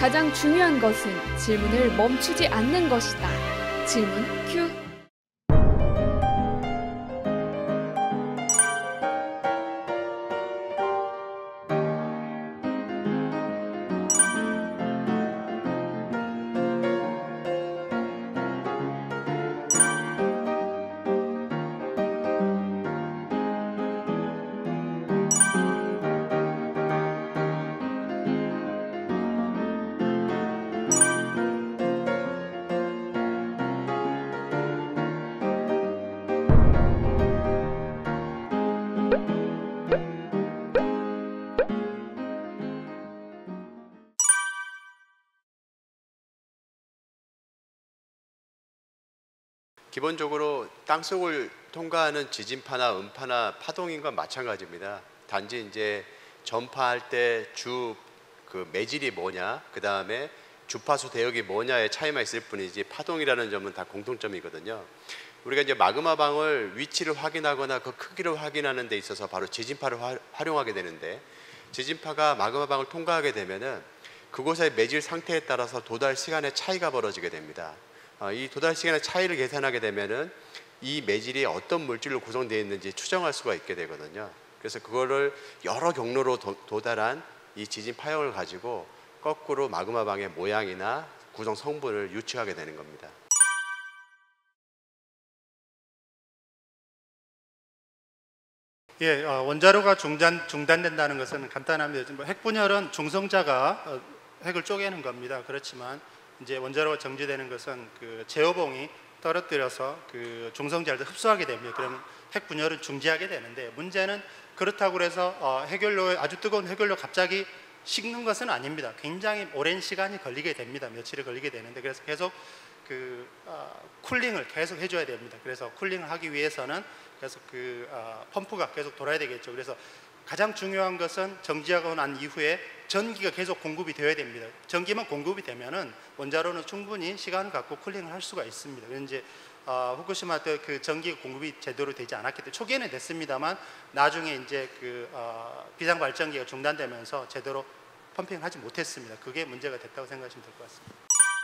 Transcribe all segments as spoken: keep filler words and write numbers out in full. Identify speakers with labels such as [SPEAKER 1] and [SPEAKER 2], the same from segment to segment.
[SPEAKER 1] 가장 중요한 것은 질문을 멈추지 않는 것이다. 질문 큐.
[SPEAKER 2] 기본적으로 땅속을 통과하는 지진파나 음파나 파동인 건 마찬가지입니다. 단지 이제 전파할 때 주 그 매질이 뭐냐, 그 다음에 주파수 대역이 뭐냐의 차이만 있을 뿐이지 파동이라는 점은 다 공통점이거든요. 우리가 이제 마그마 방을 위치를 확인하거나 그 크기를 확인하는 데 있어서 바로 지진파를 화, 활용하게 되는데, 지진파가 마그마 방을 통과하게 되면은 그곳의 매질 상태에 따라서 도달 시간의 차이가 벌어지게 됩니다. 이 도달 시간의 차이를 계산하게 되면은 이 매질이 어떤 물질로 구성되어 있는지 추정할 수가 있게 되거든요. 그래서 그거를 여러 경로로 도, 도달한 이 지진 파형을 가지고 거꾸로 마그마방의 모양이나 구성 성분을 유추하게 되는 겁니다.
[SPEAKER 3] 예, 어, 원자로가 중단, 중단된다는 것은 간단합니다. 뭐 핵분열은 중성자가 어, 핵을 쪼개는 겁니다. 그렇지만 이제 원자로가 정지되는 것은 그 제어봉이 떨어뜨려서 그 중성자를 흡수하게 됩니다. 그러면 핵분열은 중지하게 되는데, 문제는 그렇다고 해서 어, 해결료에 아주 뜨거운 해결료 갑자기 식는 것은 아닙니다. 굉장히 오랜 시간이 걸리게 됩니다. 며칠이 걸리게 되는데, 그래서 계속 그 어, 쿨링을 계속 해줘야 됩니다. 그래서 쿨링을 하기 위해서는 계속 그 어, 펌프가 계속 돌아야 되겠죠. 그래서 가장 중요한 것은 정지하고 난 이후에 전기가 계속 공급이 되어야 됩니다. 전기만 공급이 되면은 원자로는 충분히 시간을 갖고 쿨링을 할 수가 있습니다. 그래서 이제 어, 후쿠시마 때 그 전기 공급이 제대로 되지 않았기 때문에 초기에는 됐습니다만 나중에 이제 그 어, 비상 발전기가 중단되면서 제대로 펌핑을 하지 못했습니다. 그게 문제가 됐다고 생각하시면 될 것 같습니다.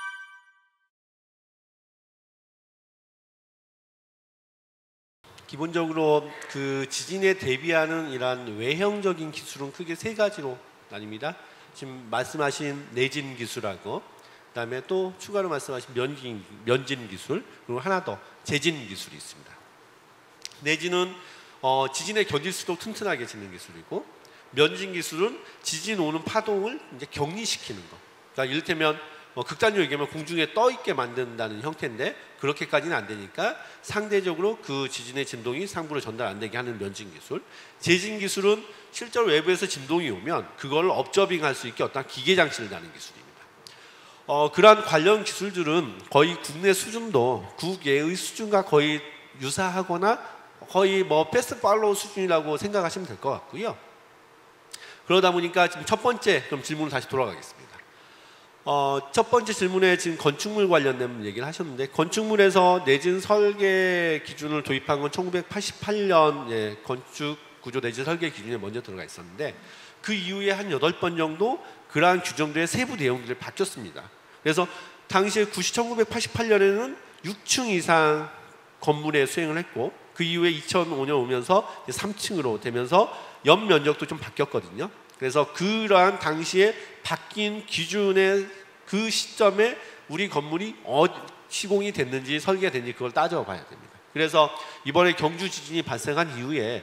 [SPEAKER 4] 기본적으로 그 지진에 대비하는 이러한 외형적인 기술은 크게 세 가지로 나뉩니다. 지금 말씀하신 내진 기술하고, 그다음에 또 추가로 말씀하신 면진, 면진 기술, 그리고 하나 더 재진 기술이 있습니다. 내진은 어, 지진에 견딜 수 있도록 튼튼하게 짓는 기술이고, 면진 기술은 지진 오는 파동을 이제 격리시키는 거. 그러니까 이를테면 뭐 극단적으로 얘기하면 공중에 떠 있게 만든다는 형태인데, 그렇게까지는 안 되니까 상대적으로 그 지진의 진동이 상부로 전달 안 되게 하는 면진 기술. 재진 기술은 실제로 외부에서 진동이 오면 그걸 업저빙할 수 있게 어떤 기계 장치를 다는 기술입니다. 어, 그러한 관련 기술들은 거의 국내 수준도 국외의 수준과 거의 유사하거나 거의 뭐 패스트 팔로우 수준이라고 생각하시면 될 것 같고요. 그러다 보니까 지금 첫 번째 그럼 질문을 다시 돌아가겠습니다. 어, 첫 번째 질문에 지금 건축물 관련된 얘기를 하셨는데, 건축물에서 내진 설계 기준을 도입한 건 천구백팔십팔 년 예, 건축 구조 내진 설계 기준에 먼저 들어가 있었는데, 그 이후에 한 여덟 번 정도 그러한 규정들의 세부 내용들이 바뀌었습니다. 그래서 당시에 천구백팔십팔 년에는 육 층 이상 건물에 수행을 했고, 그 이후에 이천오 년 오면서 삼 층으로 되면서 연면적도 좀 바뀌었거든요. 그래서 그러한 당시에 바뀐 기준의 그 시점에 우리 건물이 어, 시공이 됐는지 설계가 됐는지 그걸 따져봐야 됩니다. 그래서 이번에 경주 지진이 발생한 이후에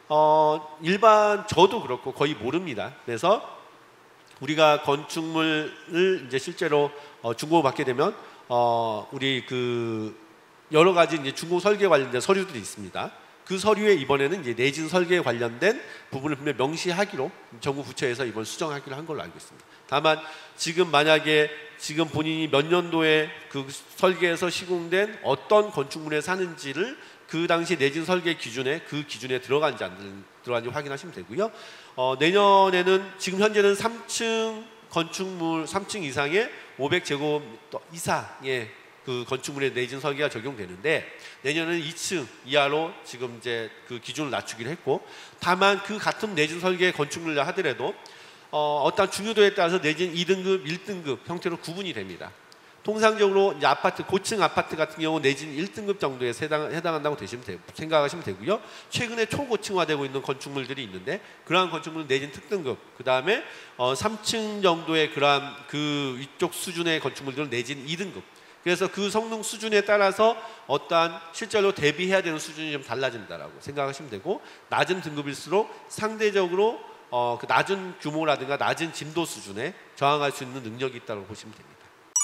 [SPEAKER 4] 어, 일반 저도 그렇고 거의 모릅니다. 그래서 우리가 건축물을 이제 실제로 어, 준공을 받게 되면 어, 우리 그 여러 가지 이제 준공 설계 관련된 서류들이 있습니다. 그 서류에 이번에는 이제 내진 설계에 관련된 부분을 분명히 명시하기로 정부 부처에서 이번 수정하기로 한 걸로 알고 있습니다. 다만 지금 만약에 지금 본인이 몇 년도에 그 설계에서 시공된 어떤 건축물에 사는지를 그 당시 내진 설계 기준에 그 기준에 들어간지 안 들어간지 확인하시면 되고요. 어, 내년에는 지금 현재는 삼 층 건축물 삼 층 이상의 오백 제곱미터 이상의 그 건축물의 내진 설계가 적용되는데, 내년에는 이 층 이하로 지금 이제 그 기준을 낮추기로 했고, 다만 그 같은 내진 설계 건축물이라 하더라도 어, 어떤 중요도에 따라서 내지는 이 등급, 일 등급 형태로 구분이 됩니다. 통상적으로 이제 아파트, 고층 아파트 같은 경우 내지는 일 등급 정도에 해당, 해당한다고 되시면 되, 생각하시면 되고요. 최근에 초고층화되고 있는 건축물들이 있는데 그러한 건축물은 내지는 특등급, 그 다음에 어, 삼 층 정도의 그러한 그 이쪽 수준의 건축물들은 내지는 이 등급. 그래서 그 성능 수준에 따라서 어떠한 실제로 대비해야 되는 수준이 좀 달라진다라고 생각하시면 되고, 낮은 등급일수록 상대적으로 어, 그 낮은 규모라든가 낮은 진도 수준에 저항할 수 있는 능력이 있다고 보시면 됩니다.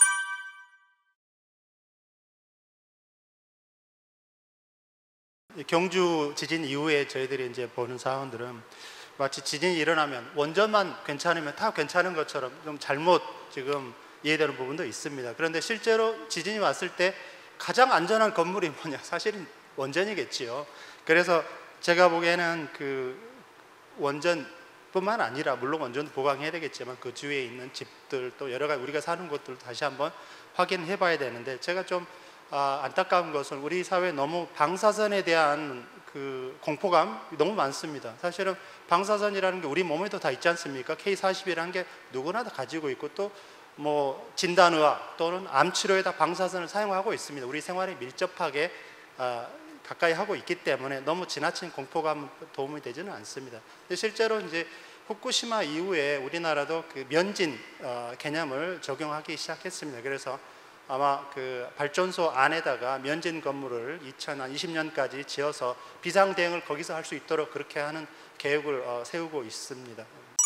[SPEAKER 3] 경주 지진 이후에 저희들이 이제 보는 사항들은 마치 지진이 일어나면 원전만 괜찮으면 다 괜찮은 것처럼 좀 잘못 지금 이해되는 부분도 있습니다. 그런데 실제로 지진이 왔을 때 가장 안전한 건물이 뭐냐? 사실은 원전이겠지요. 그래서 제가 보기에는 그 원전뿐만 아니라 물론 원전도 보강해야 되겠지만 그 주위에 있는 집들 또 여러 가지 우리가 사는 곳들 다시 한번 확인해 봐야 되는데, 제가 좀 아, 안타까운 것은 우리 사회에 너무 방사선에 대한 그 공포감 너무 많습니다. 사실은 방사선이라는 게 우리 몸에도 다 있지 않습니까? 케이 사십이라는 게 누구나 다 가지고 있고 또 뭐 진단의학 또는 암 치료에 다 방사선을 사용하고 있습니다. 우리 생활에 밀접하게 아, 가까이 하고 있기 때문에 너무 지나친 공포감 도움이 되지는 않습니다. 근데 실제로 이제 후쿠시마 이후에 우리나라도 그 면진 어, 개념을 적용하기 시작했습니다. 그래서 아마 그 발전소 안에다가 면진 건물을 이천이십 년까지 지어서 비상 대응을 거기서 할 수 있도록 그렇게 하는 계획을 어, 세우고 있습니다.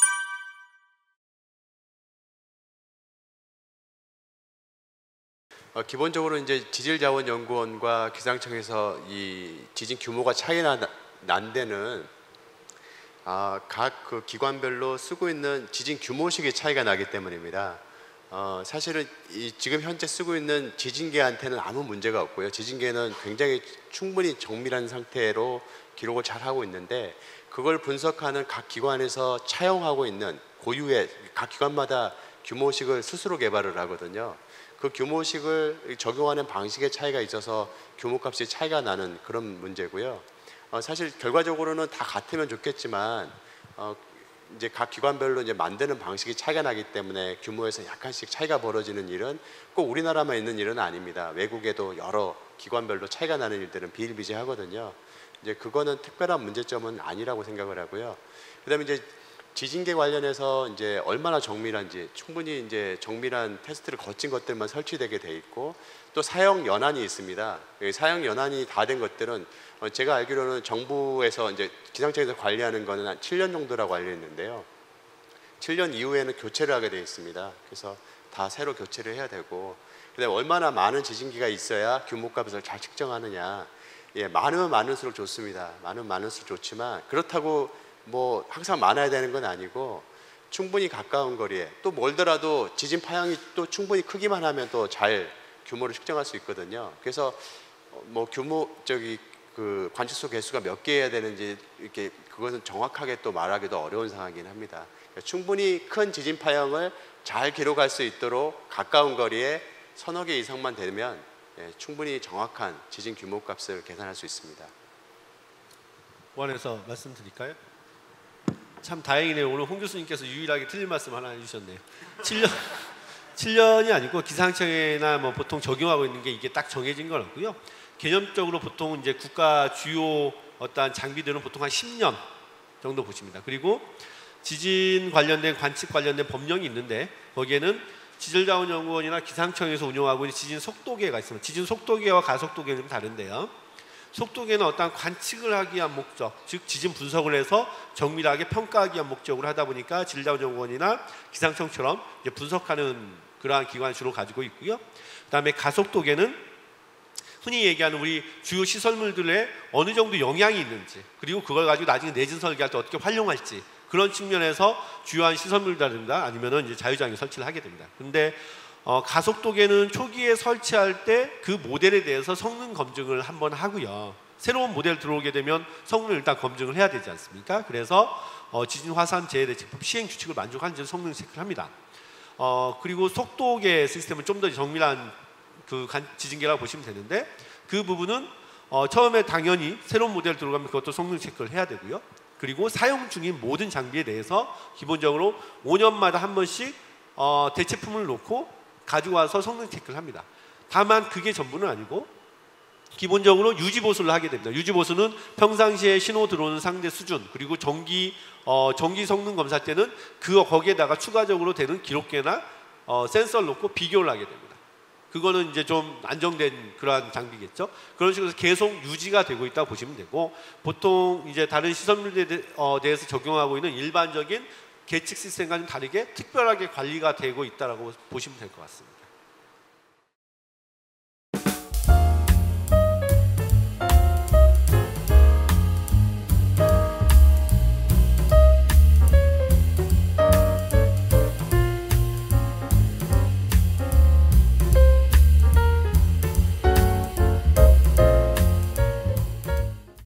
[SPEAKER 2] 어, 기본적으로 이제 지질자원연구원과 기상청에서 이 지진 규모가 차이 나, 난 데는 아, 각 그 기관별로 쓰고 있는 지진 규모식의 차이가 나기 때문입니다. 어, 사실은 이 지금 현재 쓰고 있는 지진계한테는 아무 문제가 없고요. 지진계는 굉장히 충분히 정밀한 상태로 기록을 잘 하고 있는데, 그걸 분석하는 각 기관에서 차용하고 있는 고유의 각 기관마다 규모식을 스스로 개발을 하거든요. 그 규모식을 적용하는 방식의 차이가 있어서 규모값이 차이가 나는 그런 문제고요. 어, 사실 결과적으로는 다 같으면 좋겠지만 어, 이제 각 기관별로 이제 만드는 방식이 차이가 나기 때문에 규모에서 약간씩 차이가 벌어지는 일은 꼭 우리나라만 있는 일은 아닙니다. 외국에도 여러 기관별로 차이가 나는 일들은 비일비재하거든요. 이제 그거는 특별한 문제점은 아니라고 생각을 하고요. 그다음에 이제 지진계 관련해서 이제 얼마나 정밀한지 충분히 이제 정밀한 테스트를 거친 것들만 설치되게 돼 있고, 또 사용 연한이 있습니다. 사용 연한이 다 된 것들은 제가 알기로는 정부에서 이제 기상청에서 관리하는 거는 한 칠 년 정도라고 알려 있는데요. 칠 년 이후에는 교체를 하게 돼 있습니다. 그래서 다 새로 교체를 해야 되고, 그다음에 얼마나 많은 지진기가 있어야 규모값을 잘 측정하느냐. 예, 많으면 많을수록 좋습니다. 많으면 많을수록 좋지만 그렇다고 뭐 항상 많아야 되는 건 아니고, 충분히 가까운 거리에 또 멀더라도 지진 파형이 또 충분히 크기만 하면 또 잘 규모를 측정할 수 있거든요. 그래서 뭐 규모 저기 그 관측소 개수가 몇 개여야 되는지 이렇게 그것은 정확하게 또 말하기도 어려운 상황이긴 합니다. 그러니까 충분히 큰 지진 파형을 잘 기록할 수 있도록 가까운 거리에 서너 개 이상만 되면 예, 충분히 정확한 지진 규모 값을 계산할 수 있습니다.
[SPEAKER 4] 원에서 말씀드릴까요? 참 다행이네요. 오늘 홍 교수님께서 유일하게 틀린 말씀 하나 해주셨네요. 칠 년, 칠 년이 아니고 기상청이나 뭐 보통 적용하고 있는 게 이게 딱 정해진 건 없고요. 개념적으로 보통 이제 국가 주요 어떠한 장비들은 보통 한 십 년 정도 보십니다. 그리고 지진 관련된 관측 관련된 법령이 있는데, 거기에는 지질자원연구원이나 기상청에서 운영하고 있는 지진 속도계가 있습니다. 지진 속도계와 가속도계는 좀 다른데요. 속도계는 어떠한 관측을 하기 위한 목적, 즉 지진 분석을 해서 정밀하게 평가하기 위한 목적으로 하다 보니까 지질자원연구원이나 기상청처럼 이제 분석하는 그러한 기관을 주로 가지고 있고요. 그다음에 가속도계는 흔히 얘기하는 우리 주요 시설물들에 어느 정도 영향이 있는지, 그리고 그걸 가지고 나중에 내진 설계할 때 어떻게 활용할지, 그런 측면에서 주요한 시설물이라든가 아니면은 이제 자유장애 설치를 하게 됩니다. 근데 어, 가속도계는 초기에 설치할 때 그 모델에 대해서 성능 검증을 한번 하고요. 새로운 모델 들어오게 되면 성능을 일단 검증을 해야 되지 않습니까? 그래서 어, 지진 화산 재해 대책법 시행 규칙을 만족하는지 성능 체크를 합니다. 어, 그리고 속도계 시스템은 좀 더 정밀한 그 지진계라고 보시면 되는데, 그 부분은 어, 처음에 당연히 새로운 모델 들어가면 그것도 성능 체크를 해야 되고요. 그리고 사용 중인 모든 장비에 대해서 기본적으로 오 년마다 한 번씩 어, 대체품을 놓고 가지고 와서 성능 체크를 합니다. 다만 그게 전부는 아니고 기본적으로 유지 보수를 하게 됩니다. 유지 보수는 평상시에 신호 들어오는 상대 수준, 그리고 정기 어, 정기 성능 검사 때는 그 거기에다가 추가적으로 되는 기록계나 어, 센서를 놓고 비교를 하게 됩니다. 그거는 이제 좀 안정된 그러한 장비겠죠. 그런 식으로 계속 유지가 되고 있다고 보시면 되고, 보통 이제 다른 시설물에 어, 대해서 적용하고 있는 일반적인 계측 시스템과는 다르게 특별하게 관리가 되고 있다라고 보시면 될 것 같습니다.